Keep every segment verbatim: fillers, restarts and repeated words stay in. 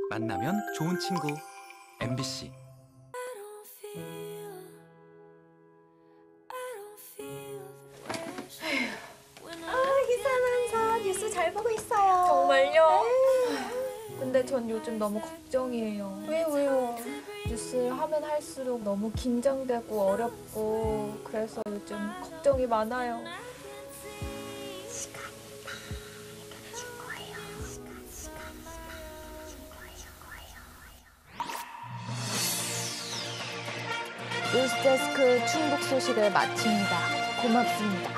만나면 좋은 친구 엠비씨. 기사남사 뉴스 잘 보고 있어요. 정말요? 근데 전 요즘 너무 걱정이에요. 왜요 왜요? 뉴스 하면 할수록 너무 긴장되고 어렵고 그래서 요즘 걱정이 많아요. 시간이 다 해결해줄 거예요. 시간 시간이 다 해결해줄 거예요. 뉴스데스크 충북 소식을 마칩니다. 고맙습니다.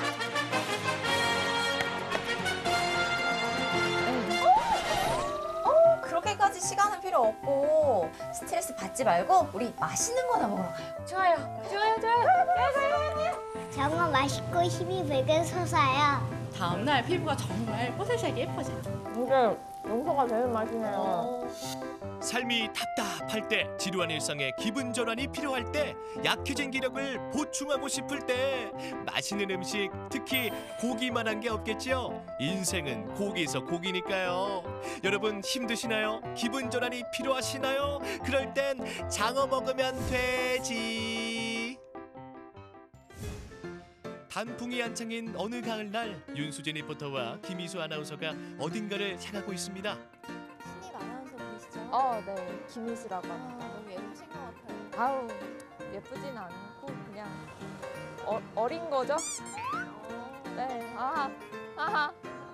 그렇게까지 시간은 필요 없고 스트레스 받지 말고 우리 맛있는 거나 먹으러 가요. 좋아요. 좋아요. 좋아요. 정말 맛있고 힘이 베게 솟아요. 다음날 피부가 정말 뽀샤시하게 예뻐져요. 이게 용서가 제일 맛있네요. 삶이 답답할 때, 지루한 일상에 기분 전환이 필요할 때, 약해진 기력을 보충하고 싶을 때 맛있는 음식, 특히 고기만한 게 없겠지요. 인생은 고기에서 고기니까요. 여러분 힘드시나요? 기분 전환이 필요하시나요? 그럴 땐 장어 먹으면 되지. 단풍이 한창인 어느 가을날, 윤수진 리포터와 김희수 아나운서가 어딘가를 향하고 있습니다. 신입 아나운서 보이시죠? 어, 네. 김희수라고 합니다. 너무 예쁘신 것 같아요. 아우, 예쁘진 않고 그냥 어, 어린 거죠? 네. 아하. 아하.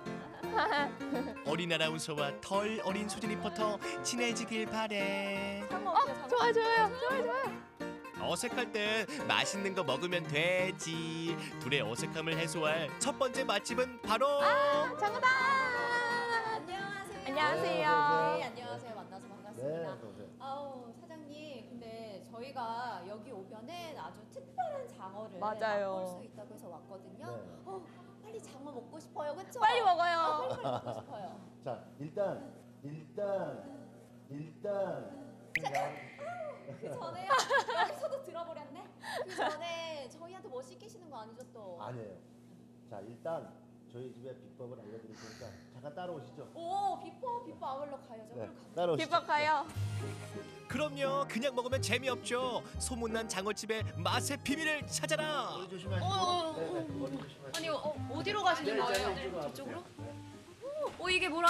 어린 아나운서와 덜 어린 수진 리포터 친해지길 바래. 어, 좋아요, 좋아요. 좋아요, 좋아요. 어색할 때 맛있는 거 먹으면 되지. 둘의 어색함을 해소할 첫 번째 맛집은 바로 장어다. 안녕하세요. 안녕하세요. 네, 안녕하세요. 만나서 반갑습니다. 네, 어서오세요. 아우 사장님, 근데 저희가 여기 오면은 아주 특별한 장어를 맞아요. 맛볼 수 있다고 해서 왔거든요. 네. 어, 빨리 장어 먹고 싶어요, 그렇죠? 빨리 아, 먹어요. 빨리 먹고 싶어요. 자, 일단 일단 일단 그 전에 여기서도 들어버렸네. 그 전에 저희한테 뭐 시키시는 거 아니죠 또? 아니에요. 자, 일단 저희 집의 비법을 알려드릴 테니까 잠깐 따라오시죠. 오, 비법 비법 아울러 가야죠. 네, 그럼 가보죠. 따라오시죠. 기뻐 가요. 그럼요. 그냥 먹으면 재미없죠. 소문난 장어집의 맛의 비밀을 찾아라. 머리 조심하시고. 어, 어, 네, 네, 머리 조심하시고. 아니 어, 어디로 가시는 네, 거예요? 네, 이쪽으로 저쪽으로? 와보세요. 어 이게 뭐라?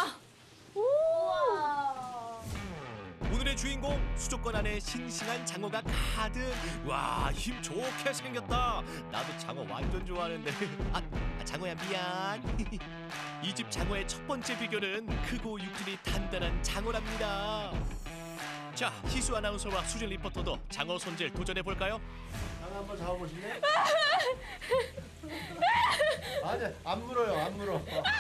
우와. 오늘의 주인공, 수족관 안에 싱싱한 장어가 가득. 와, 힘 좋게 생겼다. 나도 장어 완전 좋아하는데. 아, 아, 장어야 미안. 이 집 장어의 첫 번째 비결은 크고 육질이 단단한 장어랍니다. 자, 희수 아나운서와 수진 리포터도 장어 손질 도전해 볼까요? 장어 한번 잡아보실래요? 아니, 안 물어요, 안 물어.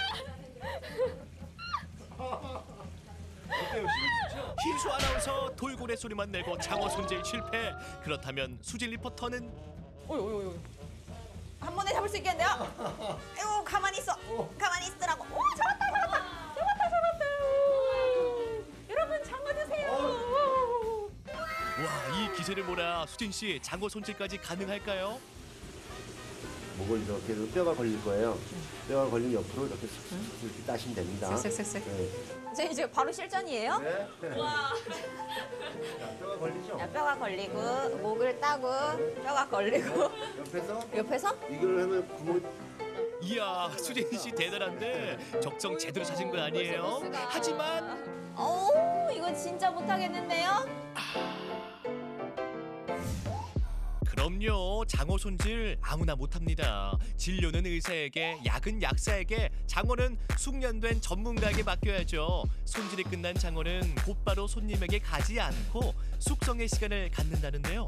어때요, 지금? 희수 아나운서 돌고래 소리만 내고 장어 손질 실패. 그렇다면 수진 리포터는 어이 어이 어이. 한 번에 잡을 수 있겠는데요? 아이고 가만히 있어. 가만히 있으라고. 오, 잡았다 잡았다. 잡았다 잡았다. 여러분 장어 드세요. 와, 이 기세를 몰아 수진 씨 장어 손질까지 가능할까요? 목을 이렇게 해서 뼈가 걸릴 거예요. 뼈가 걸린 옆으로 이렇게 슥슥 이렇게 따시면 됩니다. 슥슥슥슥. 네. 이제 이제 바로 실전이에요? 네. 와. 자, 뼈가 걸리죠? 야, 뼈가 걸리고 목을 따고 뼈가 걸리고 옆에서 옆에서 이걸 하면 구멍. 이야, 수진 씨 대단한데 적성 제대로 찾은 거 아니에요? 하지만 어우 이거 진짜 못하겠는데요? 그럼요, 장어 손질 아무나 못합니다. 진료는 의사에게, 약은 약사에게, 장어는 숙련된 전문가에게 맡겨야죠. 손질이 끝난 장어는 곧바로 손님에게 가지 않고 숙성의 시간을 갖는다는데요.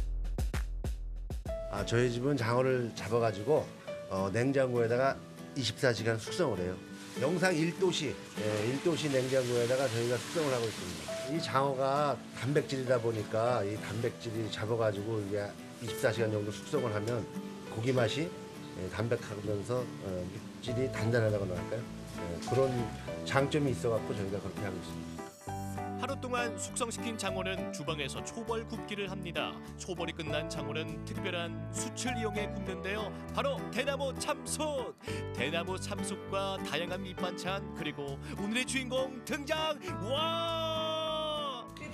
아, 저희 집은 장어를 잡아가지고 어, 냉장고에다가 이십사 시간 숙성을 해요. 영상 일 도씨, 예, 일 도씨 냉장고에다가 저희가 숙성을 하고 있습니다. 이 장어가 단백질이다 보니까 이 단백질이 잡아가지고 이게 이십사 시간 정도 숙성을 하면 고기 맛이 예, 담백하면서 어, 육질이 단단하다고나 할까요? 예, 그런 장점이 있어갖고 저희가 그렇게 하고 있습니다. 하루 동안 숙성시킨 장어는 주방에서 초벌 굽기를 합니다. 초벌이 끝난 장어는 특별한 숯을 이용해 굽는데요. 바로 대나무 참숯! 대나무 참숯과 다양한 밑반찬, 그리고 오늘의 주인공 등장! 와!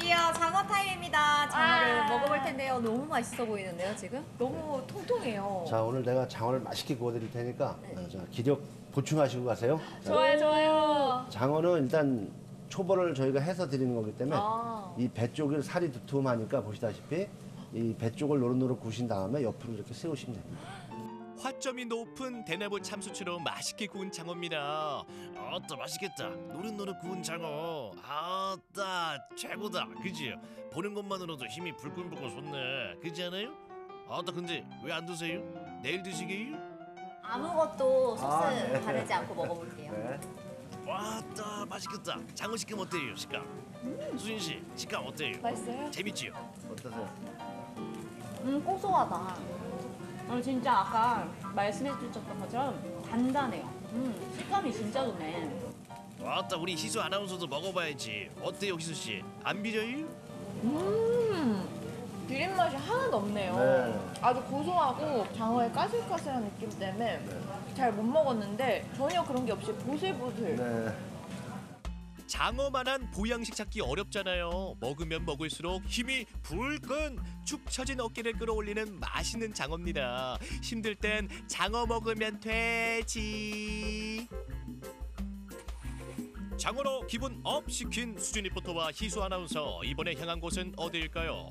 드디어 장어 타임입니다. 장어를 아. 먹어볼 텐데요. 너무 맛있어 보이는데요, 지금? 너무 통통해요. 자, 오늘 내가 장어를 맛있게 구워드릴 테니까 어, 자, 기력 보충하시고 가세요. 자, 좋아요, 좋아요. 장어는 일단 초벌을 저희가 해서 드리는 거기 때문에 아. 이 배 쪽을 살이 두툼하니까 보시다시피 이 배 쪽을 노릇노릇 구우신 다음에 옆으로 이렇게 세우시면 됩니다. 화점이 높은 대나무 참수처럼 맛있게 구운 장어입니다. 아따 맛있겠다. 노릇노릇 구운 장어. 아따 최고다. 그지? 보는 것만으로도 힘이 불끈불끈 솟네. 그지 않아요? 아따 근데 왜 안 드세요? 내일 드시게요? 아무것도 소스 아, 네. 바르지 않고 먹어볼게요. 네. 와따 맛있겠다. 장어 식감 어때요? 식감. 수진 씨 식감 어때요? 맛있어요? 재밌지요? 어떠세요? 음, 고소하다. 어, 진짜 아까 말씀해 주셨던 것처럼 단단해요. 음, 식감이 진짜 좋네. 와따 우리 희수 아나운서도 먹어봐야지. 어때요 희수 씨? 안 비려요? 음, 비린 맛이 하나도 없네요. 네. 아주 고소하고 장어의 까슬까슬한 느낌 때문에 잘 못 먹었는데 전혀 그런 게 없이 보슬보슬. 네. 장어만한 보양식 찾기 어렵잖아요. 먹으면 먹을수록 힘이 불끈 축 처진 어깨를 끌어올리는 맛있는 장어입니다. 힘들 땐 장어 먹으면 되지. 장어로 기분 업 시킨 수진 리포터와 희수 아나운서, 이번에 향한 곳은 어디일까요?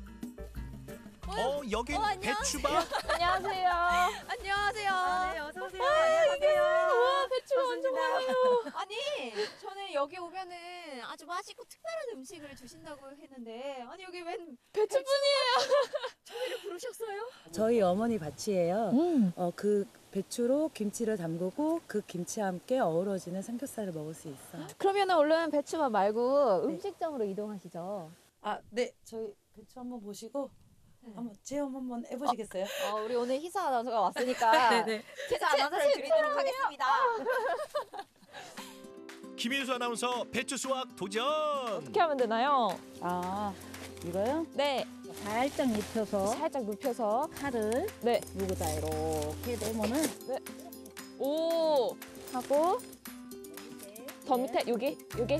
어, 여긴 배추밭. 안녕하세요. 안녕하세요. 네, 어서 오세요. 와, 배추가 완전 많아요. 아니, 저는 여기 오면은 아주 맛있고 특별한 음식을 주신다고 했는데, 아니 여기 웬 배추뿐이에요. 저희를 부르셨어요? 저희 어머니 밭이에요. 음. 어, 그 배추로 김치를 담그고 그 김치와 함께 어우러지는 삼겹살을 먹을 수 있어요. 그러면 얼른 배추만 말고 음식점으로 이동하시죠. 아, 네. 저희 배추 한번 보시고 한번 체험 한번 해보시겠어요? 어, 우리 오늘 희사 아나운서가 왔으니까 네네. 희사 아나운서를 드리도록 하겠습니다. 김인수 아나운서 배추 수확 도전. 어떻게 하면 되나요? 아, 이거요? 네, 살짝 눕혀서 살짝 눕혀서. 칼을 네, 여기다 이렇게 놓으면은 오 하고 더 밑에 여기 여기.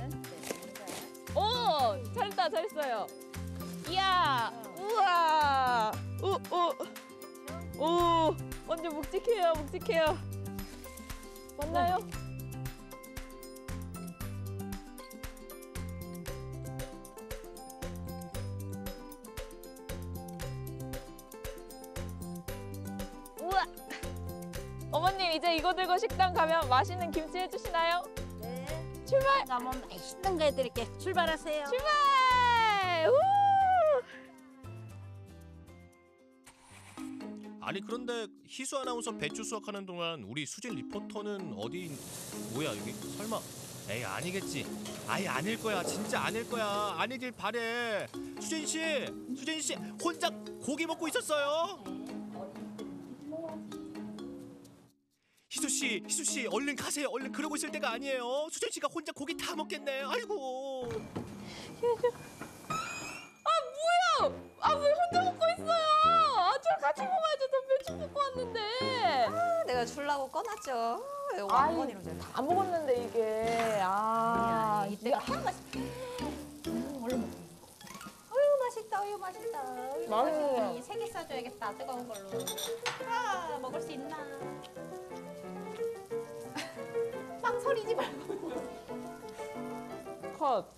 오, 잘했다, 잘했어요. 이야, 우와, 우우, 오, 완전 묵직해요, 묵직해요. 맞나요? 우와. 어머님, 이제 이거 들고 식당 가면 맛있는 김치 해주시나요? 네. 출발! 한번 맛있는 거 해드릴게. 출발하세요. 출발! 우! 아니 그런데 희수 아나운서 배추 수확하는 동안 우리 수진 리포터는 어디 뭐야 여기 설마 에이 아니겠지. 아예 아닐 거야. 진짜 아닐 거야. 아니길 바래. 수진 씨, 수진 씨 혼자 고기 먹고 있었어요. 희수 씨, 희수 씨 얼른 가세요. 얼른 그러고 있을 때가 아니에요. 수진 씨가 혼자 고기 다 먹겠네. 아이고. 아, 왜 혼자 먹고 있어요? 아, 저 같이 먹어야죠. 저 배추 먹고 왔는데. 내가 주려고 꺼놨죠. 이거 아이, 왕건이로 제가. 다 먹었는데 이게. 아, 이때가 한 맛있. 음, 얼른 먹어. 어유 맛있다. 어유 맛있다. 어유 맛있네요. 세개 싸줘야겠다. 뜨거운 걸로. 아 먹을 수 있나? 망설이지 말고. 컷.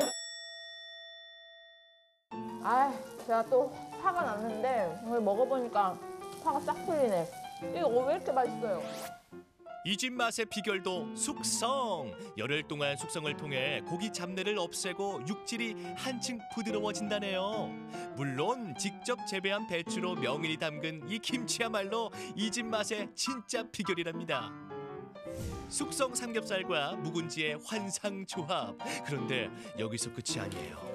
아, 제가 또 화가 났는데 오늘 먹어보니까 화가 싹 풀리네. 이거 왜 이렇게 맛있어요? 이 집 맛의 비결도 숙성. 열흘 동안 숙성을 통해 고기 잡내를 없애고 육질이 한층 부드러워진다네요. 물론 직접 재배한 배추로 명인이 담근 이 김치야말로 이 집 맛의 진짜 비결이랍니다. 숙성 삼겹살과 묵은지의 환상 조합. 그런데 여기서 끝이 아니에요.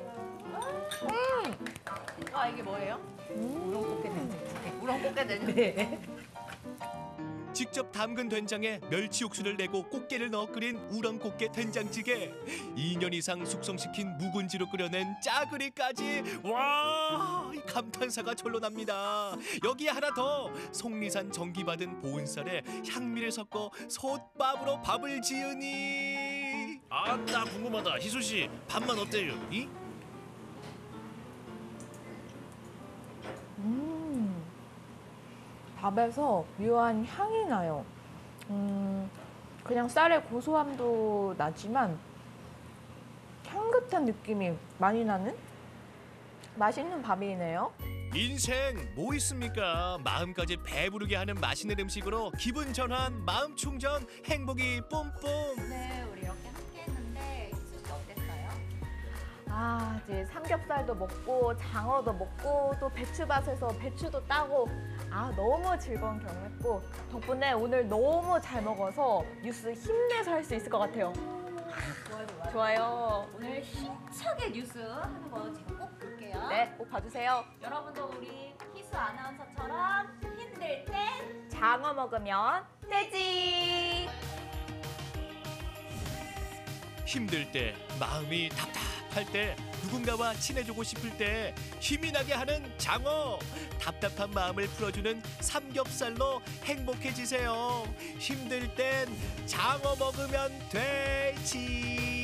아, 이게 뭐예요? 우렁꽃게 된장. 우렁꽃게 된장. 직접 담근 된장에 멸치 육수를 내고 꽃게를 넣어 끓인 우렁꽃게 된장찌개. 이 년 이상 숙성시킨 묵은지로 끓여낸 짜그리까지. 와, 이 감탄사가 절로 납니다. 여기에 하나 더 속리산 정기받은 보은쌀에 향미를 섞어 솥밥으로 밥을 지으니. 아따 궁금하다. 희수 씨 밥만 어때요? 이? 음, 밥에서 묘한 향이 나요. 음, 그냥 쌀의 고소함도 나지만 향긋한 느낌이 많이 나는 맛있는 밥이네요. 인생 뭐 있습니까? 마음까지 배부르게 하는 맛있는 음식으로 기분 전환, 마음 충전, 행복이 뿜뿜. 네, 우리 이렇게 함께 했는데 희수 씨 어땠어요? 아, 이제 삼겹살도 먹고 장어도 먹고 또 배추밭에서 배추도 따고 아, 너무 즐거운 경험했고 덕분에 오늘 너무 잘 먹어서 뉴스 힘내서 할 수 있을 것 같아요. 좋아요, 좋아요. 좋아요. 오늘 힘차게 뉴스 하는 거 제가 꼭 볼게요. 네, 꼭 봐주세요. 여러분도 우리 희수 아나운서처럼 힘들 땐 장어 먹으면 되지. 힘들 때, 마음이 답답할 때, 누군가와 친해지고 싶을 때 힘이 나게 하는 장어. 답답한 마음을 풀어주는 삼겹살로 행복해지세요. 힘들 땐 장어 먹으면 되지.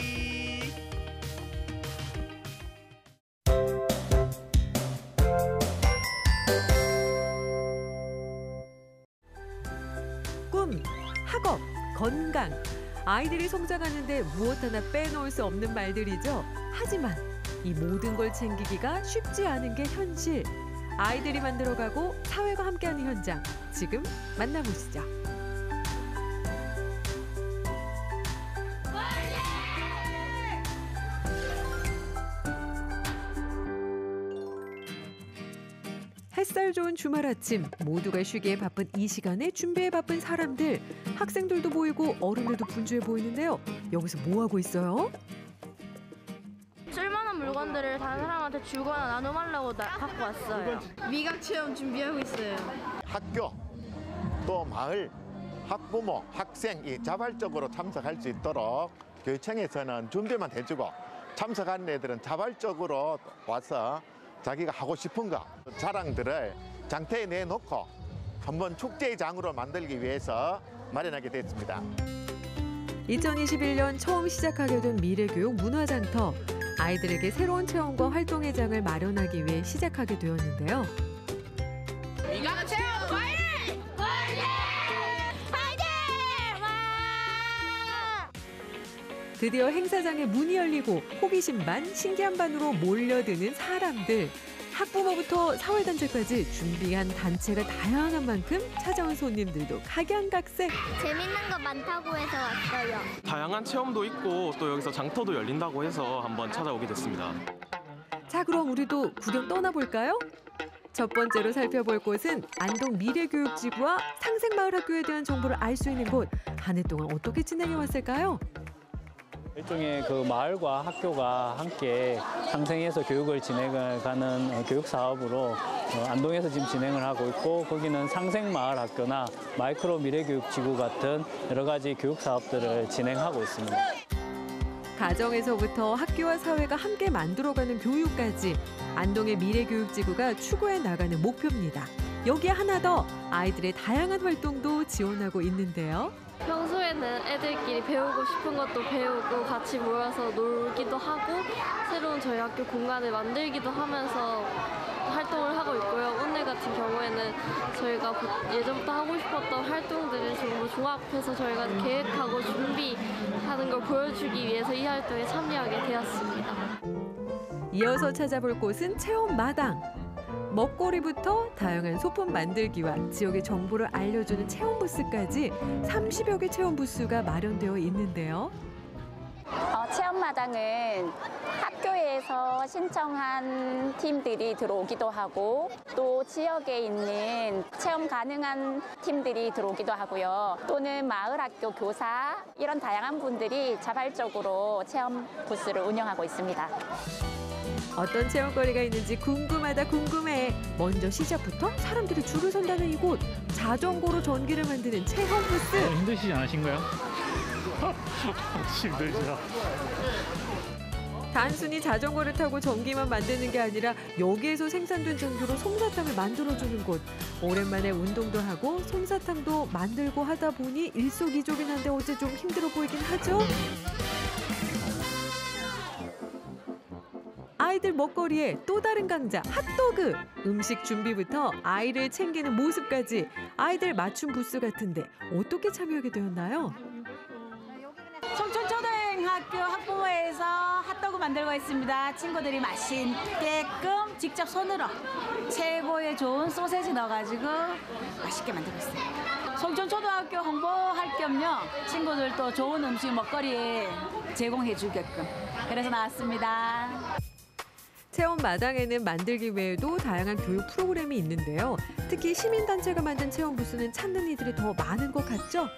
꿈, 학업, 건강. 아이들이 성장하는데 무엇 하나 빼놓을 수 없는 말들이죠. 하지만 이 모든 걸 챙기기가 쉽지 않은 게 현실. 아이들이 만들어가고 사회가 함께하는 현장. 지금 만나보시죠. 햇살 좋은 주말 아침, 모두가 쉬기에 바쁜 이 시간에 준비에 바쁜 사람들. 학생들도 보이고 어른들도 분주해 보이는데요. 여기서 뭐 하고 있어요? 쓸만한 물건들을 다른 사람한테 주거나 나눔하려고 나, 갖고 왔어요. 미각 체험 준비하고 있어요. 학교, 또 마을, 학부모, 학생이 자발적으로 참석할 수 있도록 교육청에서는 준비만 해주고 참석하는 애들은 자발적으로 와서 자기가 하고 싶은 거, 자랑들을 장터에 내놓고 한번 축제의 장으로 만들기 위해서 마련하게 됐습니다. 이천이십일 년 처음 시작하게 된 미래교육 문화장터. 아이들에게 새로운 체험과 활동의 장을 마련하기 위해 시작하게 되었는데요. 미각 체험 파이팅! 파이팅! 파이팅! 와! 드디어 행사장에 문이 열리고 호기심 반, 신기한 반으로 몰려드는 사람들. 학부모부터 사회단체까지 준비한 단체가 다양한 만큼 찾아온 손님들도 각양각색. 재밌는 거 많다고 해서 왔어요. 다양한 체험도 있고 또 여기서 장터도 열린다고 해서 한번 찾아오게 됐습니다. 자, 그럼 우리도 구경 떠나볼까요? 첫 번째로 살펴볼 곳은 안동 미래교육지구와 상생마을학교에 대한 정보를 알 수 있는 곳. 한 해 동안 어떻게 진행해 왔을까요? 일종의 그 마을과 학교가 함께 상생해서 교육을 진행을 가는 교육 사업으로 안동에서 지금 진행을 하고 있고, 거기는 상생마을학교나 마이크로 미래교육지구 같은 여러 가지 교육 사업들을 진행하고 있습니다. 가정에서부터 학교와 사회가 함께 만들어가는 교육까지 안동의 미래교육지구가 추구해 나가는 목표입니다. 여기에 하나 더, 아이들의 다양한 활동도 지원하고 있는데요. 평소에는 애들끼리 배우고 싶은 것도 배우고 같이 모여서 놀기도 하고 새로운 저희 학교 공간을 만들기도 하면서 활동을 하고 있고요. 오늘 같은 경우에는 저희가 예전부터 하고 싶었던 활동들을 전부 종합해서 저희가 계획하고 준비하는 걸 보여주기 위해서 이 활동에 참여하게 되었습니다. 이어서 찾아볼 곳은 체험마당. 먹거리부터 다양한 소품 만들기와 지역의 정보를 알려주는 체험 부스까지 삼십여 개 체험 부스가 마련되어 있는데요. 어, 체험마당은 학교에서 신청한 팀들이 들어오기도 하고 또 지역에 있는 체험 가능한 팀들이 들어오기도 하고요. 또는 마을학교 교사 이런 다양한 분들이 자발적으로 체험 부스를 운영하고 있습니다. 어떤 체험거리가 있는지 궁금하다 궁금해. 먼저 시작부터 사람들이 줄을 선다는 이곳. 자전거로 전기를 만드는 체험 부스. 어, 힘드시지 않으신가요? 힘들죠. 단순히 자전거를 타고 전기만 만드는 게 아니라 여기에서 생산된 전기로 솜사탕을 만들어주는 곳. 오랜만에 운동도 하고 솜사탕도 만들고 하다 보니 일석이조긴 한데 어째 좀 힘들어 보이긴 하죠? 아이들 먹거리에 또 다른 강자 핫도그. 음식 준비부터 아이를 챙기는 모습까지 아이들 맞춤 부스 같은데 어떻게 참여하게 되었나요? 송촌초등학교 학부모에서 핫도그 만들고 있습니다. 친구들이 맛있게끔 직접 손으로 최고의 좋은 소세지 넣어가지고 맛있게 만들고 있어요. 송촌초등학교 홍보할 겸요. 친구들도 좋은 음식 먹거리 제공해 주게끔 그래서 나왔습니다. 체험 마당에는 만들기 외에도 다양한 교육 프로그램이 있는데요. 특히 시민단체가 만든 체험 부스는 찾는 이들이 더 많은 것 같죠?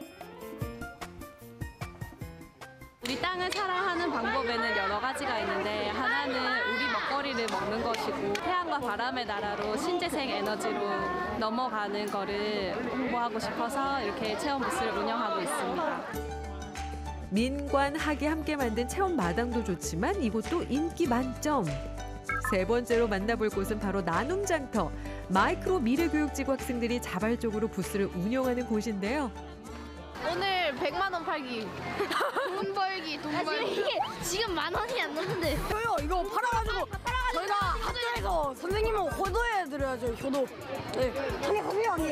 우리 땅을 사랑하는 방법에는 여러 가지가 있는데 하나는 우리 먹거리를 먹는 것이고 태양과 바람의 나라로 신재생 에너지로 넘어가는 거를 홍보하고 싶어서 이렇게 체험 부스를 운영하고 있습니다. 민관, 학이 함께 만든 체험 마당도 좋지만 이곳도 인기 만점. 세 번째로 만나볼 곳은 바로 나눔 장터. 마이크로 미래교육지구 학생들이 자발적으로 부스를 운영하는 곳인데요. 오늘 백만 원 팔기. 돈 벌기, 돈 벌기. 이게 지금 만 원이 안 넘는데. 저요 이거 팔아가지고 저희가 학교에서 선생님을 호도해드려야죠. 효도. 네. 선생님 커피요 언니.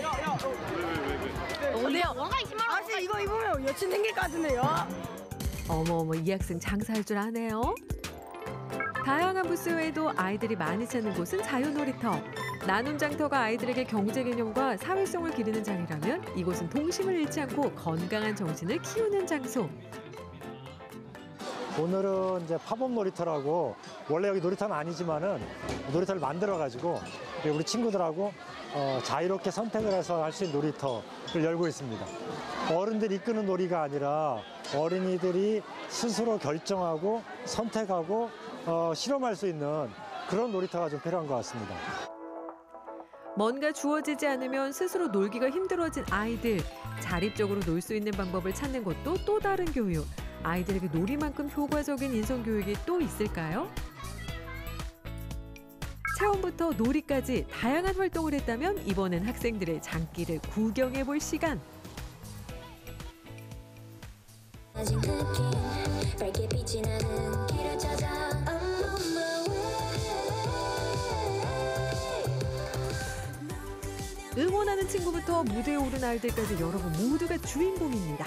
어디요? 아저씨 이거 입으면 여친 생길 것 같은데요. 어머어머, 이 학생 장사할 줄 아네요. 다양한 부스 외에도 아이들이 많이 찾는 곳은 자유놀이터. 나눔 장터가 아이들에게 경제 개념과 사회성을 기르는 장이라면 이곳은 동심을 잃지 않고 건강한 정신을 키우는 장소. 오늘은 이제 팝업 놀이터라고 원래 여기 놀이터는 아니지만은 놀이터를 만들어가지고 우리 친구들하고 어, 자유롭게 선택을 해서 할 수 있는 놀이터를 열고 있습니다. 어른들이 이끄는 놀이가 아니라 어린이들이 스스로 결정하고 선택하고 어, 실험할 수 있는 그런 놀이터가 좀 필요한 것 같습니다. 뭔가 주어지지 않으면 스스로 놀기가 힘들어진 아이들. 자립적으로 놀 수 있는 방법을 찾는 것도 또 다른 교육. 아이들에게 놀이만큼 효과적인 인성교육이 또 있을까요? 체험부터 놀이까지 다양한 활동을 했다면 이번엔 학생들의 장기를 구경해볼 시간. 응원하는 친구부터 무대에 오른 아이들까지 여러분 모두가 주인공입니다.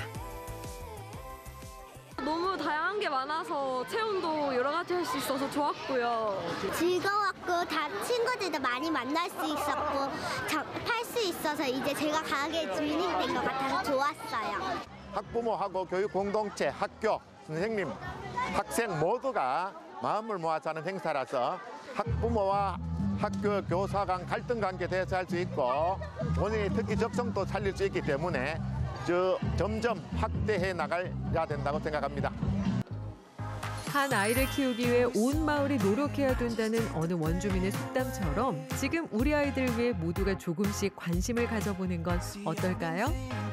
너무 다양한 게 많아서 체험도 여러 가지 할 수 있어서 좋았고요. 즐거웠고 다 친구들도 많이 만날 수 있었고 팔 수 있어서 이제 제가 가게 주인이 된 것 같아서 좋았어요. 학부모하고 교육 공동체, 학교, 선생님, 학생 모두가 마음을 모아서 하는 행사라서 학부모와 학교 교사 간 갈등 관계 대처할 수 있고 본인이 특히 적성도 살릴 수 있기 때문에 저 점점 확대해 나가야 된다고 생각합니다. 한 아이를 키우기 위해 온 마을이 노력해야 된다는 어느 원주민의 속담처럼 지금 우리 아이들 위해 모두가 조금씩 관심을 가져보는 건 어떨까요?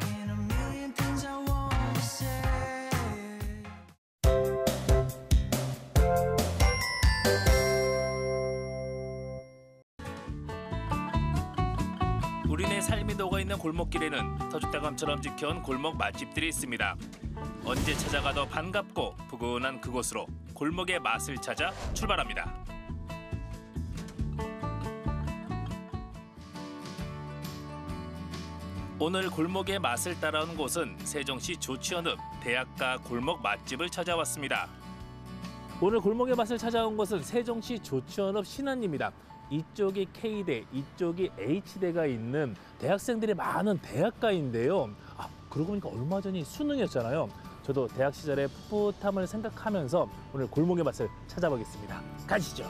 우리네 삶이 녹아있는 골목길에는 터줏대감처럼 지켜온 골목 맛집들이 있습니다. 언제 찾아가도 반갑고 푸근한 그곳으로 골목의 맛을 찾아 출발합니다. 오늘 골목의 맛을 따라온 곳은 세종시 조치원읍 대학가 골목 맛집을 찾아왔습니다. 오늘 골목의 맛을 찾아온 곳은 세종시 조치원읍 신안입니다. 이쪽이 K대, 이쪽이 H대가 있는 대학생들이 많은 대학가인데요. 아, 그러고 보니까 얼마 전이 수능이었잖아요. 저도 대학 시절의 풋풋함을 생각하면서 오늘 골목의 맛을 찾아보겠습니다. 가시죠.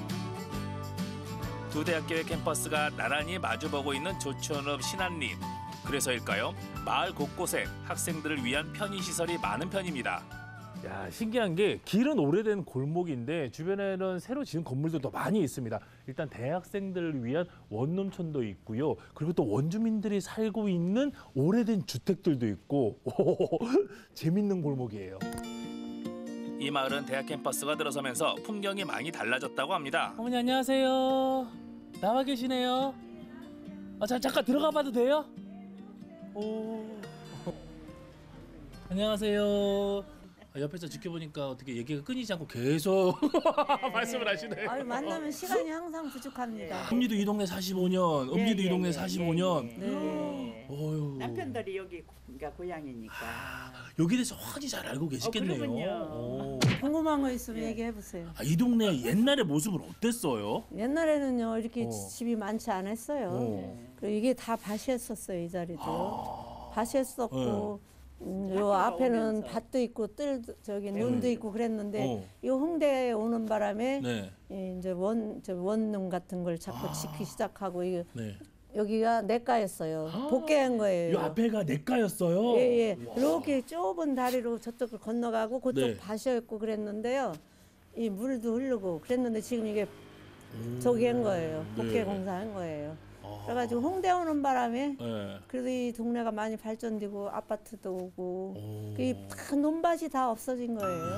두 대학교의 캠퍼스가 나란히 마주보고 있는 조치원읍 신안리. 그래서일까요? 마을 곳곳에 학생들을 위한 편의시설이 많은 편입니다. 야, 신기한 게 길은 오래된 골목인데 주변에는 새로 지은 건물들도 많이 있습니다. 일단 대학생들을 위한 원룸촌도 있고요. 그리고 또 원주민들이 살고 있는 오래된 주택들도 있고 오, 재밌는 골목이에요. 이 마을은 대학 캠퍼스가 들어서면서 풍경이 많이 달라졌다고 합니다. 어머니 안녕하세요. 나와 계시네요. 아, 자, 잠깐 들어가 봐도 돼요? 오. 안녕하세요. 아, 옆에서 지켜보니까 어떻게 얘기가 끊이지 않고 계속 말씀을 하시네. 아유, 만나면 시간이 항상 부족합니다. 엄니도 이 동네 사십오 년, 엄니도 이 동네 사십오 년. 네. 어휴. 남편들이 여기 그러니까 고향이니까. 여기에 대해서 훤히 잘 알고 계시겠네요. 그러면요. 궁금한 거 있으면 얘기해 보세요. 아, 이 동네 옛날의 모습은 어땠어요? 옛날에는요 이렇게 어. 집이 많지 않았어요. 어. 그리고 이게 다 밭이었었어요 이 자리도. 아. 밭이었었고 음, 요 앞에는 밭도 있고 뜰 저기 눈도 있고 그랬는데 어. 이 홍대에 오는 바람에 네. 이 이제 원 저 원룸 같은 걸 자꾸 짓기 시작하고 이 네. 여기가 내과였어요. 복개한 거예요. 이 앞에가 내과였어요. 예예. 이렇게 좁은 다리로 저쪽을 건너가고 그쪽 네. 밭이었고 그랬는데요. 이 물도 흐르고 그랬는데 지금 이게 저기 한 거예요. 복개 네. 공사한 거예요. 그래가지고 홍대 오는 바람에 네. 그래도 이 동네가 많이 발전되고 아파트도 오고 이 논밭이 다 없어진 거예요.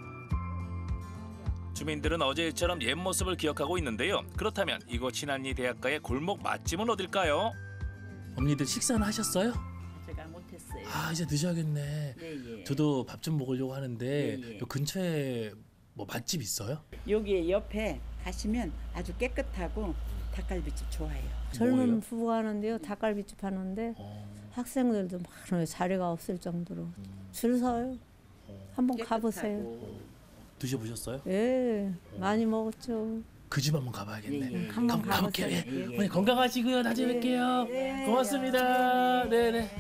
주민들은 어제 일처럼 옛 모습을 기억하고 있는데요. 그렇다면 이곳 신안리 대학가의 골목 맛집은 어딜까요? 엄니들 식사는 하셨어요? 제가 못했어요. 아 이제 늦어야겠네. 네, 예. 저도 밥 좀 먹으려고 하는데 네, 예. 요 근처에 뭐 맛집 있어요? 여기 옆에 가시면 아주 깨끗하고 닭갈비집 좋아요. 젊은 뭐예요? 부부가 하는데요. 닭갈비집 하는데 학생들도 많아요. 자리가 없을 정도로 줄 서요. 한번 가보세요. 드셔보셨어요? 예, 많이 먹었죠. 그 집 한번 가봐야겠네. 예, 예. 한번 가, 가볼게요. 가보세요. 예. 예, 예. 어머니 건강하시고요. 나중에 예, 뵐게요. 예, 고맙습니다. 네네.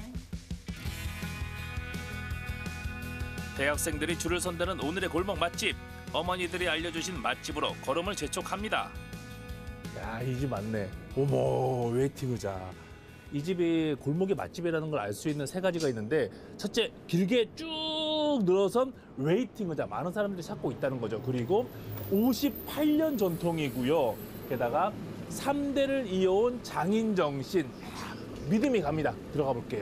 대학생들이 줄을 선다는 오늘의 골목 맛집. 어머니들이 알려주신 맛집으로 걸음을 재촉합니다. 야, 이 집 맞네. 어머, 웨이팅 의자. 이 집이 골목의 맛집이라는 걸 알 수 있는 세 가지가 있는데 첫째, 길게 쭉 늘어선 웨이팅 의자. 많은 사람들이 찾고 있다는 거죠. 그리고 오십팔 년 전통이고요. 게다가 삼 대를 이어온 장인 정신. 믿음이 갑니다. 들어가 볼게요.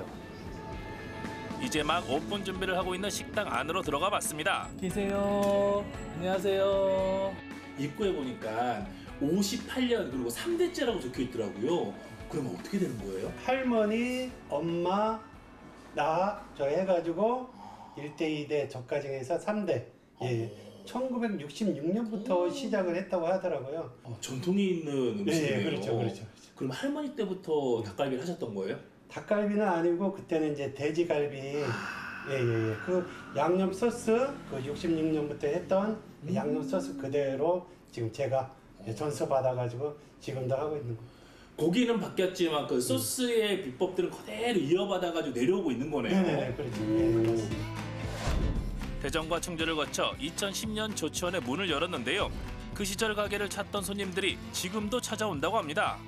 이제 막 오픈 준비를 하고 있는 식당 안으로 들어가 봤습니다. 계세요. 안녕하세요. 입구에 보니까 오십팔 년 그리고 삼 대째라고 적혀 있더라고요. 그러면 어떻게 되는 거예요? 할머니, 엄마, 나, 저 해가지고 일 대, 이 대 저까지 해서 삼 대. 예. 천구백육십육 년부터 시작을 했다고 하더라고요. 어, 전통이 있는 음식이에요. 예, 그렇죠, 그렇죠. 그럼 할머니 때부터 닭갈비를 하셨던 거예요? 닭갈비는 아니고 그때는 이제 돼지갈비. 예, 예, 예. 그 양념 소스 그 육십육 년부터 했던 그 양념 소스 그대로 지금 제가 전수 받아가지고 지금도 하고 있는 거예요. 고기는 바뀌었지만 그 소스의 비법들은 그대로 이어받아가지고 내려오고 있는 거네요. 네네, 그렇죠. 예, 그렇습니다. 대전과 충주를 거쳐 이천십 년 조치원에 문을 열었는데요. 그 시절 가게를 찾던 손님들이 지금도 찾아온다고 합니다.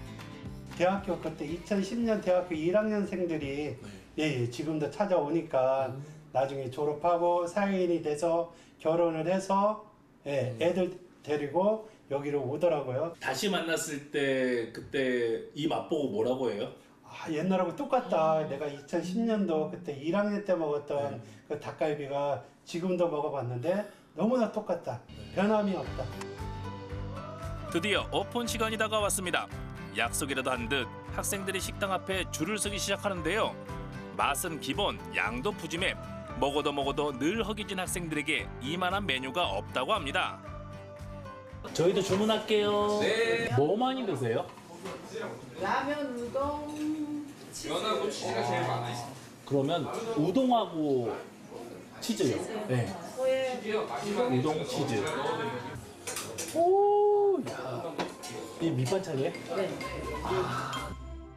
대학교 그때 이천십 년 대학교 일 학년생들이 예, 예, 지금도 찾아오니까 나중에 졸업하고 사회인이 돼서 결혼을 해서 예, 애들 데리고 여기로 오더라고요. 다시 만났을 때 그때 이 맛보고 뭐라고 해요? 아, 옛날하고 똑같다. 내가 이천십 년도 그때 일 학년 때 먹었던 네. 그 닭갈비가 지금도 먹어봤는데 너무나 똑같다. 변함이 없다. 드디어 오픈 시간이 다가왔습니다. 약속이라도 한 듯 학생들이 식당 앞에 줄을 서기 시작하는데요. 맛은 기본, 양도 푸짐해 먹어도 먹어도 늘 허기진 학생들에게 이만한 메뉴가 없다고 합니다. 저희도 주문할게요. 네. 뭐 많이 드세요? 라면, 우동, 면하고 치즈가 제일 많아요. 그러면 우동하고 치즈요. 네. 치즈요? 마지막에 우동 치즈. 오, 야. 이 밑반찬이에요? 네. 아.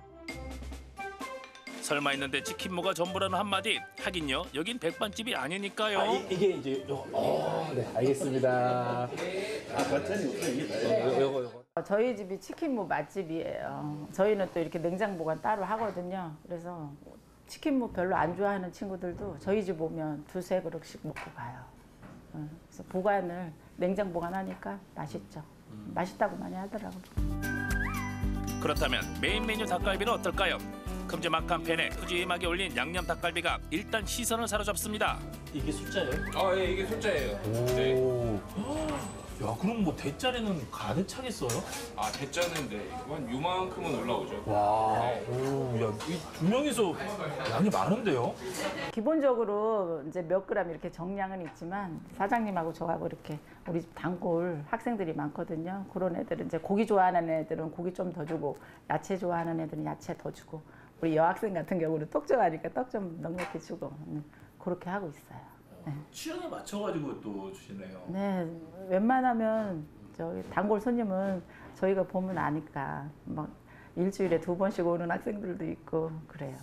설마 했는데 치킨무가 전부라는 한마디. 하긴요, 여긴 백반집이 아니니까요. 아, 이, 이게 이제 요. 어, 네, 알겠습니다. 아, 반찬이 없어 이게. 요거 요거. 저희 집이 치킨무 맛집이에요. 저희는 또 이렇게 냉장 보관 따로 하거든요. 그래서 치킨무 별로 안 좋아하는 친구들도 저희 집 오면 두세 그릇씩 먹고 가요. 그래서 보관을 냉장 보관하니까 맛있죠. 맛있다고 많이 하더라고요. 그렇다면 메인 메뉴 닭갈비는 어떨까요? 큼지막한 팬에 푸짐하게 올린 양념 닭갈비가 일단 시선을 사로잡습니다. 이게 숫자예요? 아, 예, 이게 숫자예요. 네. 야, 그럼 뭐 대짜리는 가득 차겠어요? 아, 대짜는 네, 한 요만큼은 올라오죠. 와, 오, 야, 이 두 명이서 양이 많은데요? 기본적으로 이제 몇 그램 이렇게 정량은 있지만 사장님하고 저하고 이렇게 우리 집 단골 학생들이 많거든요. 그런 애들은 이제 고기 좋아하는 애들은 고기 좀 더 주고 야채 좋아하는 애들은 야채 더 주고 우리 여학생 같은 경우는 떡 좋아하니까 떡 좀 넉넉히 주고 음, 그렇게 하고 있어요. 네. 취향에 맞춰가지고 또 주시네요. 네, 웬만하면 저기 단골 손님은 저희가 보면 아니까 막 일주일에 두 번씩 오는 학생들도 있고 그래요.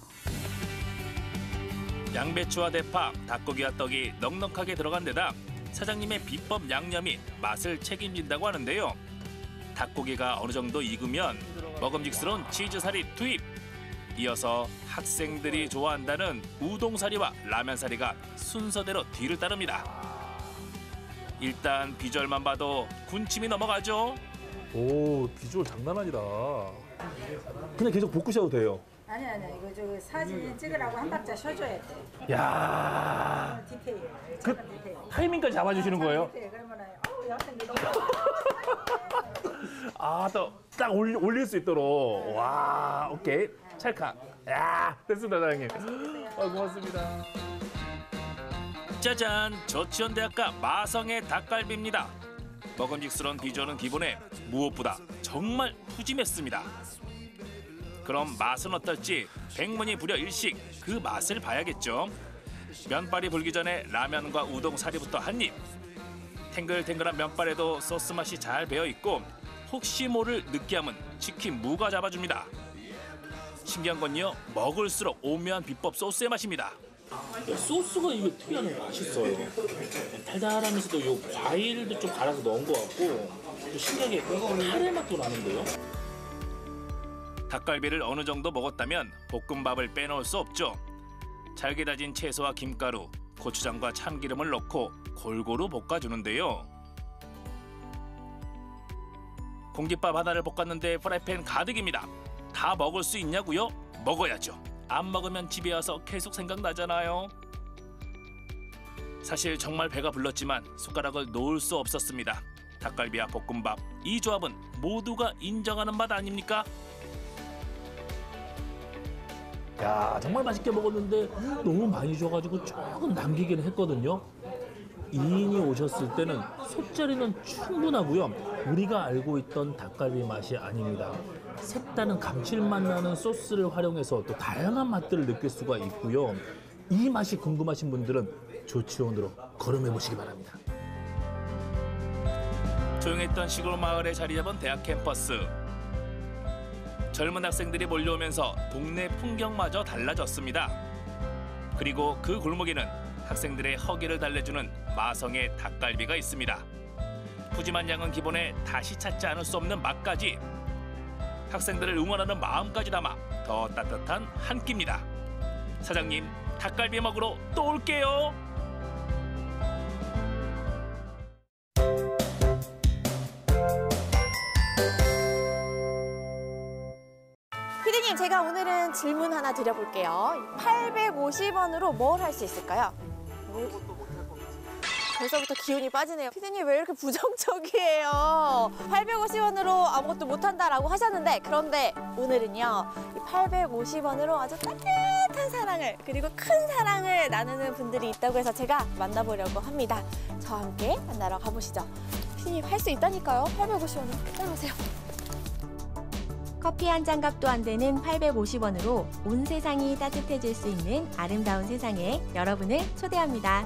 양배추와 대파, 닭고기와 떡이 넉넉하게 들어간 데다 사장님의 비법 양념이 맛을 책임진다고 하는데요. 닭고기가 어느 정도 익으면 먹음직스러운 치즈사리 투입. 이어서 학생들이 좋아한다는 우동사리와 라면사리가 순서대로 뒤를 따릅니다. 일단 비주얼만 봐도 군침이 넘어가죠. 오, 비주얼 장난 아니다. 그냥 계속 볶으셔도 돼요. 아니 아니 이거 저 사진 찍으라고 한 박자 쉬어줘야 돼. 야, 디테일. 그 디테일. 타이밍까지 잡아주시는 거예요? 디테일. 그러면은 어우 여학생들 너무 아, 또 딱 올릴 수 있도록. 와, 오케이. 찰칵. 야, 됐습니다, 사장님. 아, 고맙습니다. 짜잔, 저치현대학가 마성의 닭갈비입니다. 먹음직스러운 비주얼은 기본에 무엇보다 정말 푸짐했습니다. 그럼 맛은 어떨지 백문이 불여 일식 그 맛을 봐야겠죠. 면발이 불기 전에 라면과 우동 사리부터 한 입. 탱글탱글한 면발에도 소스 맛이 잘 배어 있고 혹시 모를 느끼함은 치킨 무가 잡아줍니다. 신기한 건요, 먹을수록 오묘한 비법 소스의 맛입니다. 야, 소스가 이게 되게 맛있어요. 달달하면서도 요 과일도 좀 갈아서 넣은 것 같고 또 신기하게 카레 맛도 나는데요. 닭갈비를 어느 정도 먹었다면 볶음밥을 빼놓을 수 없죠. 잘게 다진 채소와 김가루, 고추장과 참기름을 넣고 골고루 볶아주는데요. 공깃밥 하나를 볶았는데 프라이팬 가득입니다. 다 먹을 수 있냐고요? 먹어야죠. 안 먹으면 집에 와서 계속 생각나잖아요. 사실 정말 배가 불렀지만 숟가락을 놓을 수 없었습니다. 닭갈비와 볶음밥, 이 조합은 모두가 인정하는 맛 아닙니까? 야, 정말 맛있게 먹었는데 너무 많이 줘가지고 조금 남기긴 했거든요. 이 인이 오셨을 때는 속자리는 충분하고요. 우리가 알고 있던 닭갈비 맛이 아닙니다. 색다른 감칠맛 나는 소스를 활용해서 또 다양한 맛들을 느낄 수가 있고요. 이 맛이 궁금하신 분들은 조치원으로 걸음해 보시기 바랍니다. 조용했던 시골 마을에 자리 잡은 대학 캠퍼스. 젊은 학생들이 몰려오면서 동네 풍경마저 달라졌습니다. 그리고 그 골목에는 학생들의 허기를 달래주는 마성의 닭갈비가 있습니다. 푸짐한 양은 기본에 다시 찾지 않을 수 없는 맛까지. 학생들을 응원하는 마음까지 담아 더 따뜻한 한 끼입니다. 사장님, 닭갈비 먹으러 또 올게요. 피디님, 제가 오늘은 질문 하나 드려볼게요. 팔백오십 원으로 뭘 할 수 있을까요? 벌써부터 기운이 빠지네요. 피디님 왜 이렇게 부정적이에요? 팔백오십 원으로 아무것도 못한다라고 하셨는데, 그런데 오늘은요, 이 팔백오십 원으로 아주 따뜻한 사랑을, 그리고 큰 사랑을 나누는 분들이 있다고 해서 제가 만나보려고 합니다. 저와 함께 만나러 가보시죠. 피디님 할 수 있다니까요. 팔백오십 원으로 따라오세요. 커피 한 잔 값도 안 되는 팔백오십 원으로 온 세상이 따뜻해질 수 있는 아름다운 세상에 여러분을 초대합니다.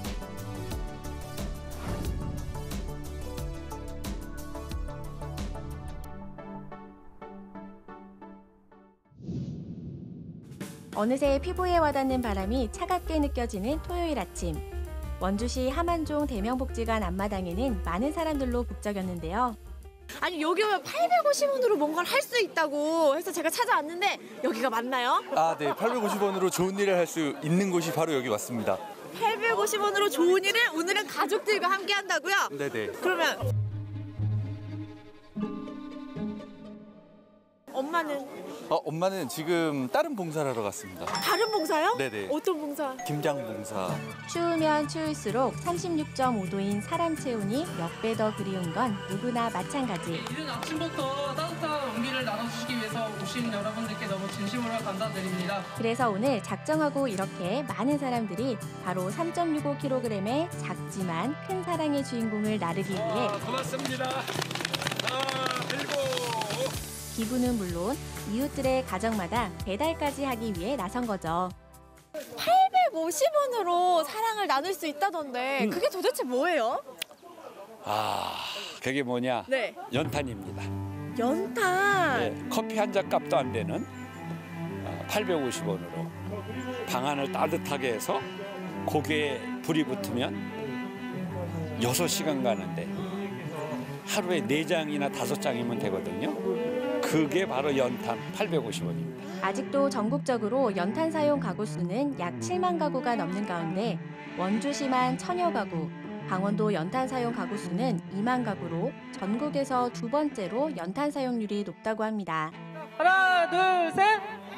어느새 피부에 와닿는 바람이 차갑게 느껴지는 토요일 아침. 원주시 함안종 대명복지관 앞마당에는 많은 사람들로 북적였는데요. 아니, 여기 오면 팔백오십 원으로 뭔가를 할 수 있다고 해서 제가 찾아왔는데 여기가 맞나요? 아, 네. 팔백오십 원으로 좋은 일을 할 수 있는 곳이 바로 여기 맞습니다. 팔백오십 원으로 좋은 일을 오늘은 가족들과 함께 한다고요? 네네. 그러면 엄마는? 어, 엄마는 지금 다른 봉사를 하러 갔습니다. 다른 봉사요? 네네. 어떤 봉사? 김장 봉사. 추우면 추울수록 삼십육 점 오 도인 사람 체온이 몇 배 더 그리운 건 누구나 마찬가지. 이른 아침부터 따뜻한 온기를 나눠주시기 위해서 오신 여러분들께 너무 진심으로 감사드립니다. 그래서 오늘 작정하고 이렇게 많은 사람들이 바로 삼 점 육오 킬로그램의 작지만 큰 사랑의 주인공을 나르기 위해 아, 고맙습니다. 하나, 들고. 기부는 물론 이웃들의 가정마다 배달까지 하기 위해 나선 거죠. 팔백오십 원으로 사랑을 나눌 수 있다던데 그게 도대체 뭐예요? 아, 그게 뭐냐? 네. 연탄입니다. 연탄. 네, 커피 한 잔 값도 안 되는 팔백오십 원으로 방 안을 따뜻하게 해서 고기에 불이 붙으면 여섯 시간 가는데 하루에 네 장이나 다섯 장이면 되거든요. 그게 바로 연탄 팔백오십 원입니다. 아직도 전국적으로 연탄 사용 가구 수는 약 칠만 가구가 넘는 가운데 원주시만 천여 가구, 강원도 연탄 사용 가구 수는 이만 가구로 전국에서 두 번째로 연탄 사용률이 높다고 합니다. 하나, 둘, 셋!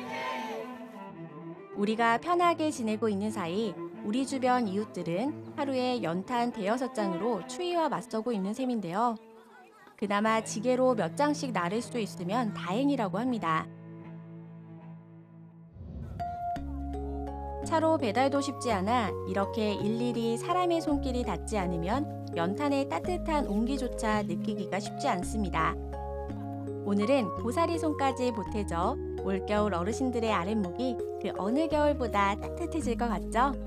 우리가 편하게 지내고 있는 사이 우리 주변 이웃들은 하루에 연탄 대여섯 장으로 추위와 맞서고 있는 셈인데요. 그나마 지게로 몇 장씩 나를 수 있으면 다행이라고 합니다. 차로 배달도 쉽지 않아 이렇게 일일이 사람의 손길이 닿지 않으면 연탄의 따뜻한 온기조차 느끼기가 쉽지 않습니다. 오늘은 고사리 손까지 보태져 올겨울 어르신들의 아랫목이 그 어느 겨울보다 따뜻해질 것 같죠?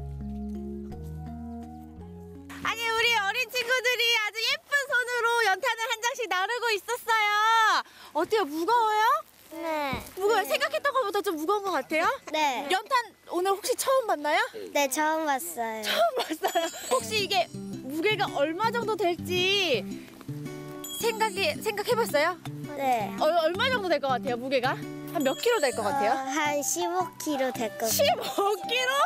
아니 우리 어린 친구들이 아주 예쁜 손으로 연탄을 한 장씩 나르고 있었어요. 어때요? 무거워요? 네. 무거워요? 생각했던 것보다 좀 무거운 것 같아요? 네. 연탄 오늘 혹시 처음 봤나요? 네, 처음 봤어요. 처음 봤어요. 혹시 이게 무게가 얼마 정도 될지 생각이 생각해봤어요? 네. 어, 얼마 정도 될 것 같아요? 무게가? 한 몇 킬로 될 것 같아요? 어, 한 십오 킬로그램 될 것 같아요. 십오 킬로그램?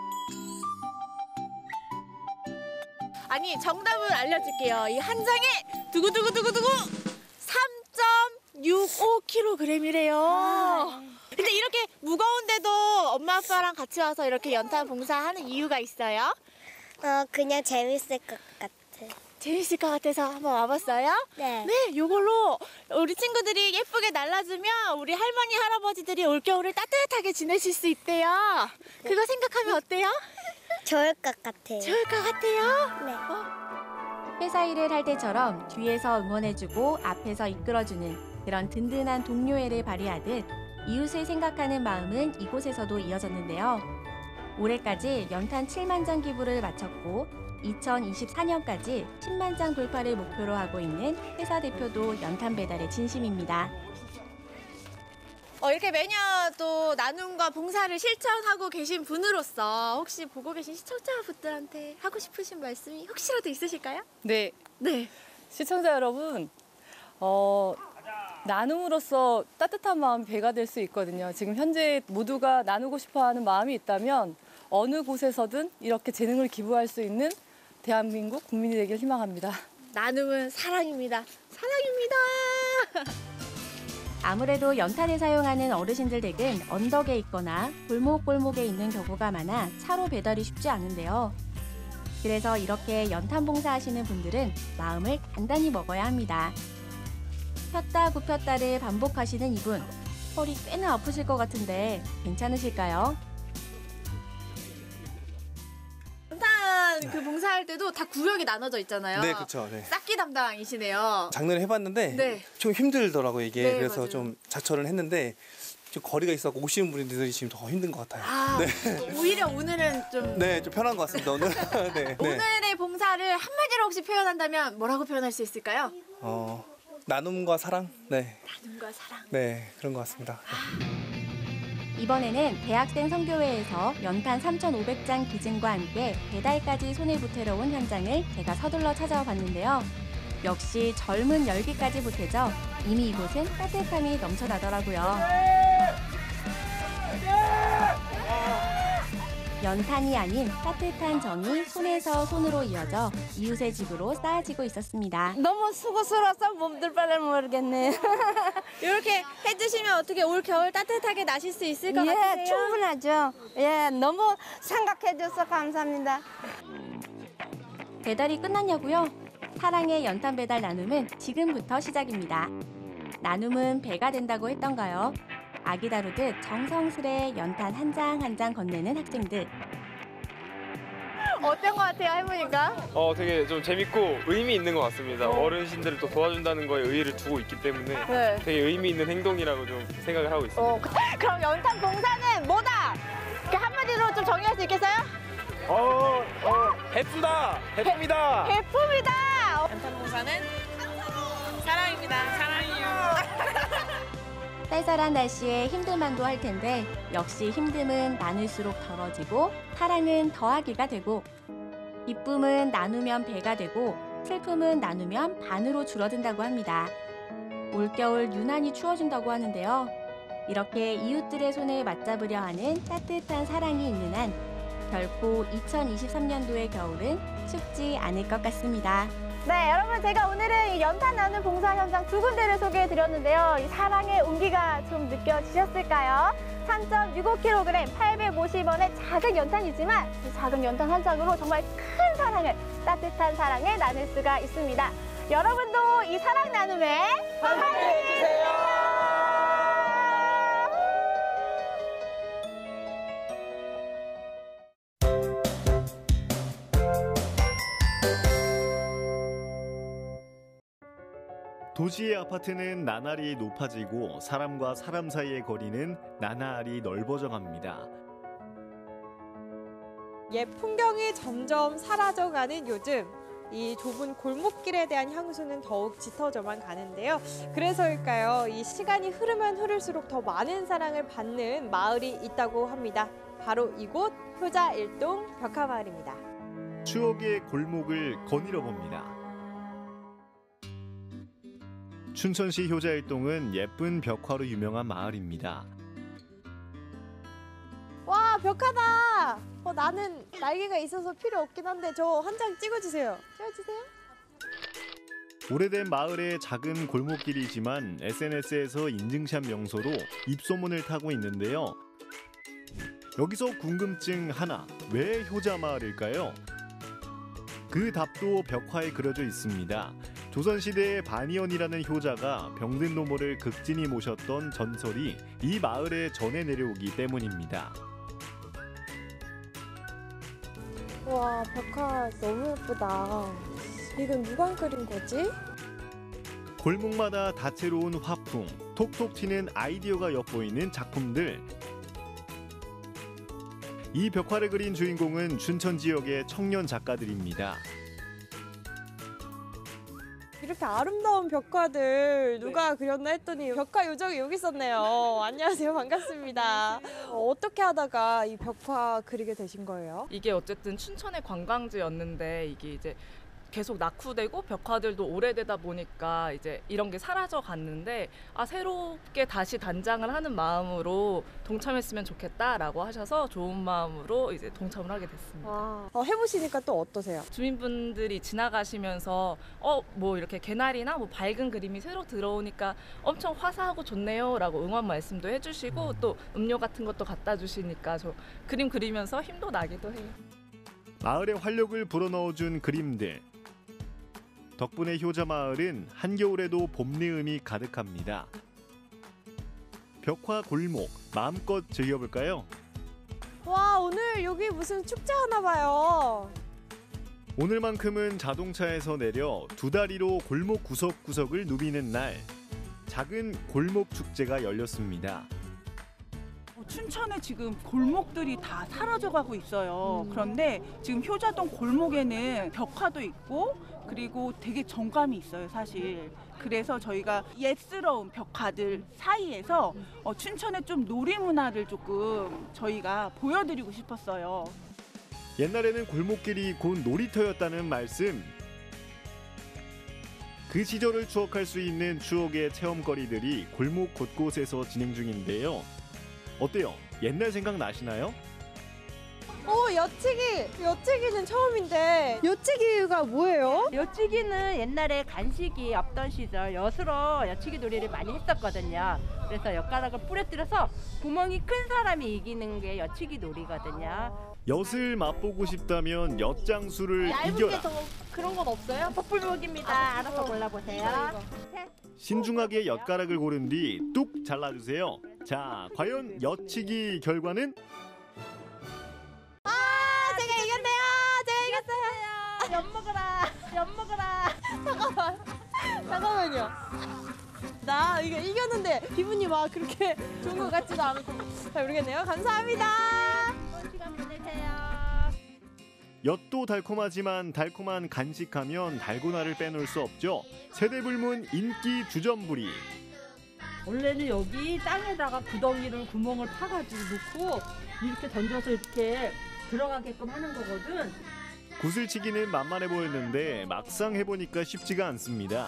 아니 정답을 알려줄게요. 이 한 장에 두구두구두구두구 삼 점 육오 킬로그램이래요. 근데 이렇게 무거운데도 엄마 아빠랑 같이 와서 이렇게 연탄 봉사하는 이유가 있어요? 어, 그냥 재밌을 것 같아. 재밌을 것 같아서 한번 와봤어요? 네. 네, 요걸로 우리 친구들이 예쁘게 날라주면 우리 할머니, 할아버지들이 올겨울을 따뜻하게 지내실 수 있대요. 그거 생각하면 어때요? 좋을 것 같아요. 좋을 것 같아요? 네. 어? 회사 일을 할 때처럼 뒤에서 응원해주고 앞에서 이끌어주는 그런 든든한 동료애를 발휘하듯 이웃을 생각하는 마음은 이곳에서도 이어졌는데요. 올해까지 연탄 칠만 장 기부를 마쳤고 이천이십사 년까지 십만 장 돌파를 목표로 하고 있는 회사 대표도 연탄 배달에 진심입니다. 어, 이렇게 매년 또 나눔과 봉사를 실천하고 계신 분으로서 혹시 보고 계신 시청자분들한테 하고 싶으신 말씀이 혹시라도 있으실까요? 네. 네. 시청자 여러분, 어, 나눔으로써 따뜻한 마음이 배가 될 수 있거든요. 지금 현재 모두가 나누고 싶어하는 마음이 있다면 어느 곳에서든 이렇게 재능을 기부할 수 있는 대한민국 국민이 되길 희망합니다. 나눔은 사랑입니다. 사랑입니다. 아무래도 연탄을 사용하는 어르신들 댁은 언덕에 있거나 골목골목에 있는 경우가 많아 차로 배달이 쉽지 않은데요. 그래서 이렇게 연탄 봉사하시는 분들은 마음을 단단히 먹어야 합니다. 폈다 굽혔다를 반복하시는 이분, 허리 꽤나 아프실 것 같은데 괜찮으실까요? 연탄 그 봉사할 때도 다 구역이 나눠져 있잖아요. 네, 그렇죠. 네. 쌓기 담당이시네요. 작년에 해봤는데 네. 좀 힘들더라고요 이게. 네, 그래서 맞아요. 좀 자처를 했는데 좀 거리가 있어서 오시는 분들이 지금 더 힘든 것 같아요. 아, 네. 오히려 오늘은 좀 네, 좀 편한 것 같습니다 오늘. 네. 네. 오늘의 봉사를 한마디로 혹시 표현한다면 뭐라고 표현할 수 있을까요? 어, 나눔과 사랑. 네. 나눔과 사랑. 네, 그런 것 같습니다. 이번에는 대학생 선교회에서 연탄 삼천오백 장 기증과 함께 배달까지 손에 보태러 온 현장을 제가 서둘러 찾아와 봤는데요. 역시 젊은 열기까지 보태져 이미 이곳은 따뜻함이 넘쳐나더라고요. 연탄이 아닌 따뜻한 정이 손에서 손으로 이어져 이웃의 집으로 쌓아지고 있었습니다. 너무 수고스러워서 몸둘 바를 모르겠네요. 이렇게 해주시면 어떻게 올 겨울 따뜻하게 나실 수 있을 것 예, 같으세요? 충분하죠. 예, 너무 생각해줘서 감사합니다. 배달이 끝났냐고요? 사랑의 연탄 배달 나눔은 지금부터 시작입니다. 나눔은 배가 된다고 했던가요? 아기 다루듯 정성스레 연탄 한 장 한 장 건네는 학생들. 어떤 것 같아요, 해보니까? 어, 되게 좀 재밌고 의미 있는 것 같습니다. 어. 어르신들을 또 도와준다는 거에 의의를 두고 있기 때문에 네. 되게 의미 있는 행동이라고 좀 생각을 하고 있습니다. 어, 그럼 연탄 봉사는 뭐다? 이렇게 한마디로 좀 정의할 수 있겠어요? 어, 어, 베푸다! 베풉니다! 배품이다! 연탄 봉사는 사랑입니다. 사랑해요. 쌀쌀한 날씨에 힘들만도 할 텐데 역시 힘듦은 나눌수록 덜어지고 사랑은 더하기가 되고 기쁨은 나누면 배가 되고 슬픔은 나누면 반으로 줄어든다고 합니다. 올겨울 유난히 추워진다고 하는데요. 이렇게 이웃들의 손을 맞잡으려 하는 따뜻한 사랑이 있는 한 결코 이천이십삼 년도의 겨울은 춥지 않을 것 같습니다. 네, 여러분 제가 오늘은 이 연탄 나눔 봉사 현장 두 군데를 소개해드렸는데요. 이 사랑의 온기가 좀 느껴지셨을까요? 삼 점 육오 킬로그램 팔백오십 원의 작은 연탄이지만 이 작은 연탄 한 장으로 정말 큰 사랑을, 따뜻한 사랑을 나눌 수가 있습니다. 여러분도 이 사랑 나눔에 함께해주세요. 도시의 아파트는 나날이 높아지고 사람과 사람 사이의 거리는 나날이 넓어져 갑니다. 옛 풍경이 점점 사라져가는 요즘, 이 좁은 골목길에 대한 향수는 더욱 짙어져만 가는데요. 그래서일까요? 이 시간이 흐르면 흐를수록 더 많은 사랑을 받는 마을이 있다고 합니다. 바로 이곳 효자 일동 벽화마을입니다. 추억의 골목을 거닐어 봅니다. 춘천시 효자일동은 예쁜 벽화로 유명한 마을입니다. 와, 벽화다! 어, 나는 날개가 있어서 필요 없긴 한데 저 한 장 찍어주세요. 찍어주세요. 오래된 마을의 작은 골목길이지만 에스엔에스에서 인증샷 명소로 입소문을 타고 있는데요. 여기서 궁금증 하나, 왜 효자마을일까요? 그 답도 벽화에 그려져 있습니다. 조선시대의 반이언이라는 효자가 병든 노모를 극진히 모셨던 전설이 이 마을에 전해 내려오기 때문입니다. 와, 벽화 너무 예쁘다. 이건 누가 그린 거지? 골목마다 다채로운 화풍, 톡톡 튀는 아이디어가 엿보이는 작품들. 이 벽화를 그린 주인공은 춘천 지역의 청년 작가들입니다. 이렇게 아름다운 벽화들 누가 그렸나 했더니 벽화 요정이 여기 있었네요. 안녕하세요. 반갑습니다. 어, 어떻게 하다가 이 벽화 그리게 되신 거예요? 이게 어쨌든 춘천의 관광지였는데 이게 이제 계속 낙후되고 벽화들도 오래되다 보니까 이제 이런 게 사라져 갔는데 아 새롭게 다시 단장을 하는 마음으로 동참했으면 좋겠다라고 하셔서 좋은 마음으로 이제 동참을 하게 됐습니다. 와, 어, 해보시니까 또 어떠세요? 주민분들이 지나가시면서 어 뭐 이렇게 개나리나 뭐 밝은 그림이 새로 들어오니까 엄청 화사하고 좋네요라고 응원 말씀도 해주시고 또 음료 같은 것도 갖다 주시니까 저 그림 그리면서 힘도 나기도 해요. 마을에 활력을 불어넣어준 그림들. 덕분에 효자마을은 한겨울에도 봄 내음이 가득합니다. 벽화 골목 마음껏 즐겨볼까요? 와, 오늘 여기 무슨 축제 하나 봐요. 오늘만큼은 자동차에서 내려 두 다리로 골목 구석구석을 누비는 날, 작은 골목 축제가 열렸습니다. 춘천에 지금 골목들이 다 사라져가고 있어요. 그런데 지금 효자동 골목에는 벽화도 있고 그리고 되게 정감이 있어요, 사실. 그래서 저희가 옛스러운 벽화들 사이에서 어, 춘천의 좀 놀이 문화를 조금 저희가 보여드리고 싶었어요. 옛날에는 골목길이 곧 놀이터였다는 말씀. 그 시절을 추억할 수 있는 추억의 체험거리들이 골목 곳곳에서 진행 중인데요. 어때요? 옛날 생각 나시나요? 어, 여치기! 여치기는 처음인데 여치기가 뭐예요? 여치기는 옛날에 간식이 없던 시절 엿으로 여치기 놀이를 많이 했었거든요. 그래서 엿가락을 부러뜨려서 구멍이 큰 사람이 이기는 게 여치기 놀이거든요. 엿을 맛보고 싶다면 엿장수를 얇은 이겨라. 게 더 그런 건 없어요? 복불복입니다. 아, 알아서 골라보세요. 신중하게 엿가락을 고른 뒤 뚝 잘라주세요. 자, 과연 엿치기 결과는? 아, 제가 이겼네요. 제가 이겼어요. 엿 먹어라. 엿 먹어라. 잠깐만. 잠깐만요. 나 이거 이겼는데 기분이 막 그렇게 좋은 것 같지도 않고 잘 모르겠네요. 감사합니다. 시간 보내세요. 엿도 달콤하지만 달콤한 간식하면 달고나를 빼놓을 수 없죠. 세대불문 인기 주전부리. 원래는 여기 땅에다가 구덩이를 구멍을 파가지고 놓고 이렇게 던져서 이렇게 들어가게끔 하는 거거든. 구슬치기는 만만해 보였는데 막상 해보니까 쉽지가 않습니다.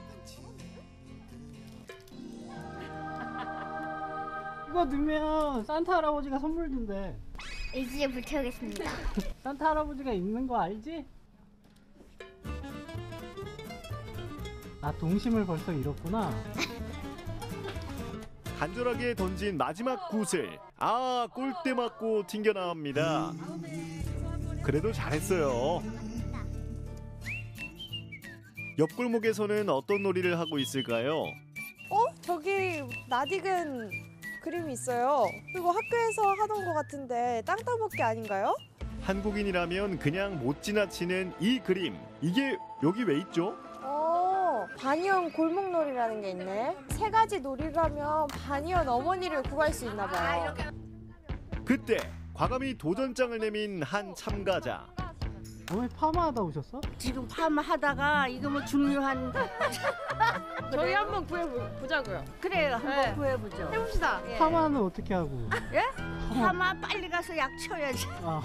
이거 넣으면 산타 할아버지가 선물 준대. 이제 붙여보겠습니다. 산타 할아버지가 있는 거 알지? 아, 동심을 벌써 잃었구나. 간절하게 던진 마지막 구슬. 아, 골대 맞고 튕겨나옵니다. 그래도 잘했어요. 옆골목에서는 어떤 놀이를 하고 있을까요? 어? 저기 낯익은 그림이 있어요. 그리고 학교에서 하던 것 같은데 땅 따먹기 아닌가요? 한국인이라면 그냥 못 지나치는 이 그림. 이게 여기 왜 있죠? 어, 반이연 골목놀이라는 게 있네. 세 가지 놀이를 하면 반이연 어머니를 구할 수 있나 봐요. 그때 과감히 도전장을 내민 한 참가자. 어머니 파마하다 오셨어? 지금 파마하다가 이거 뭐 중요한 저희 한번 구해보자고요. 그래요. 한번 네. 구해보죠. 해봅시다. 예. 파마는 어떻게 하고? 예? 파마 빨리 가서 약 쳐야지. 아.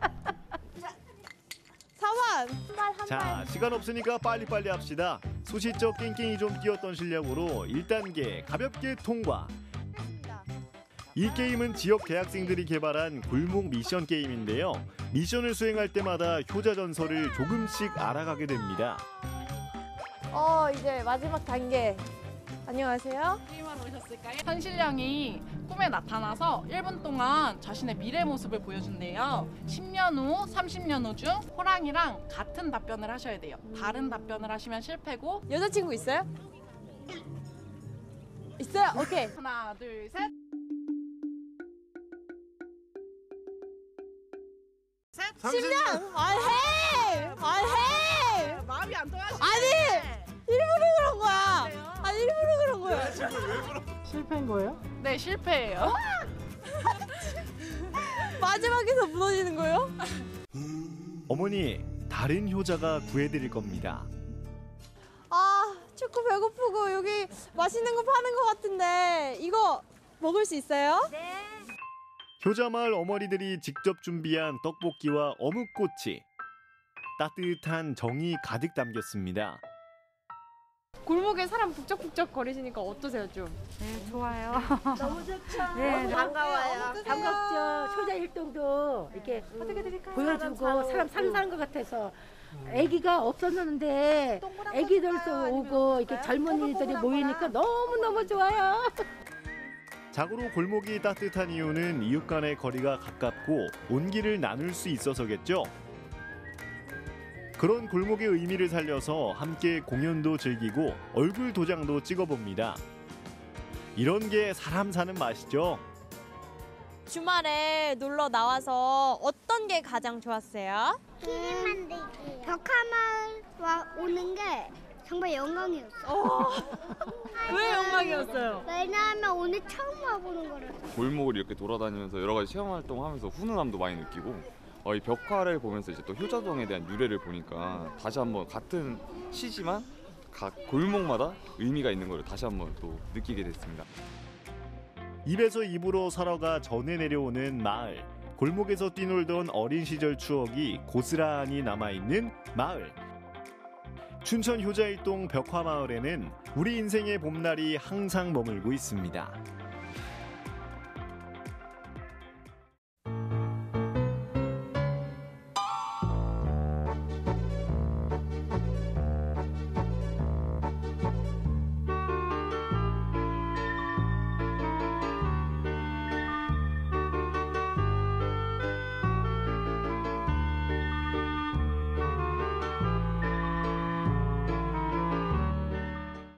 사만! 자, 시간 없으니까 빨리빨리 합시다. 소시적 깽깽이 좀 뛰었던 실력으로 일 단계 가볍게 통과. 이 게임은 지역 대학생들이 개발한 골목 미션 게임인데요. 미션을 수행할 때마다 효자 전설을 조금씩 알아가게 됩니다. 어, 이제 마지막 단계. 안녕하세요. 게임만 오셨을까요? 현실령이 꿈에 나타나서 일 분 동안 자신의 미래 모습을 보여준대요. 십 년 후, 삼십 년 후 중 호랑이랑 같은 답변을 하셔야 돼요. 다른 답변을 하시면 실패고. 여자친구 있어요? 있어요? 오케이. 하나, 둘, 셋. 십 년! 아, 해! 아, 해! 마음이 안 통하시네. 아니! 일부러 그런 거야. 아니, 일부러 그런 거야. 실패인 거예요? 네, 실패예요. 마지막에서 무너지는 거예요? 어머니, 다른 효자가 구해드릴 겁니다. 아, 축구 배고프고 여기 맛있는 거 파는 거 같은데 이거 먹을 수 있어요? 네. 효자마을 어머니들이 직접 준비한 떡볶이와 어묵꼬치. 따뜻한 정이 가득 담겼습니다. 골목에 사람 북적북적 거리시니까 어떠세요, 좀? 네, 좋아요. 너무 좋죠. 네, 너무 반가워요. 반갑죠. 효자 일동도 이렇게 어떻게 드릴까요? 보여주고 사람 사람 사는 사는 것 같아서 아기가 없었는데 아기들도 오고 이렇게 젊은이들이 모이니까 너무 너무 좋아요. 자고로 골목이 따뜻한 이유는 이웃 간의 거리가 가깝고 온기를 나눌 수 있어서겠죠. 그런 골목의 의미를 살려서 함께 공연도 즐기고 얼굴 도장도 찍어봅니다. 이런 게 사람 사는 맛이죠. 주말에 놀러 나와서 어떤 게 가장 좋았어요? 기린 만들기. 벽화마을 와 오는 게 정말 영광이었어. 왜 영광이었어요? 왜냐하면 오늘 처음 와보는 거라서. 골목을 이렇게 돌아다니면서 여러 가지 체험 활동하면서 훈훈함도 많이 느끼고 어, 이 벽화를 보면서 이제 또 효자동에 대한 유래를 보니까 다시 한번 같은 시지만 각 골목마다 의미가 있는 걸 다시 한번 또 느끼게 됐습니다. 입에서 입으로 살아가 전해 내려오는 마을. 골목에서 뛰놀던 어린 시절 추억이 고스란히 남아있는 마을. 춘천 효자일동 벽화마을에는 우리 인생의 봄날이 항상 머물고 있습니다.